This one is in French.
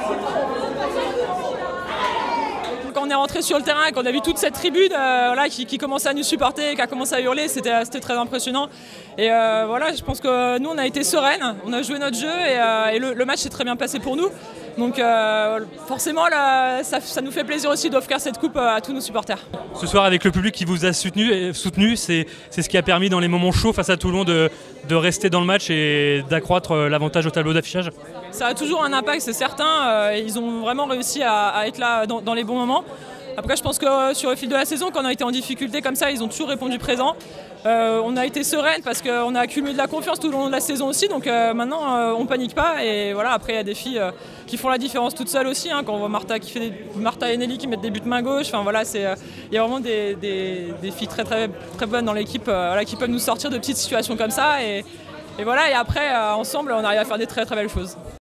Quand on est rentré sur le terrain et qu'on a vu toute cette tribune qui commençait à nous supporter, qui a commencé à hurler, c'était très impressionnant. Et je pense que nous on a été sereines, on a joué notre jeu et le match s'est très bien passé pour nous. Donc forcément ça nous fait plaisir aussi d'offrir cette coupe à tous nos supporters. Ce soir avec le public qui vous a soutenu, c'est ce qui a permis dans les moments chauds face à Toulon de rester dans le match et d'accroître l'avantage au tableau d'affichage. Ça a toujours un impact, c'est certain. Ils ont vraiment réussi à être là dans les bons moments. Après, je pense que sur le fil de la saison, quand on a été en difficulté comme ça, ils ont toujours répondu présent. On a été sereine parce qu'on a accumulé de la confiance tout au long de la saison aussi. Donc maintenant, on ne panique pas. Et voilà, après, il y a des filles qui font la différence toutes seules aussi. Quand on voit Martha et Nelly qui mettent des buts main gauche. Enfin, voilà, il y a vraiment des filles très, très, très bonnes dans l'équipe qui peuvent nous sortir de petites situations comme ça. Et voilà, et après, ensemble, on arrive à faire des très, très belles choses.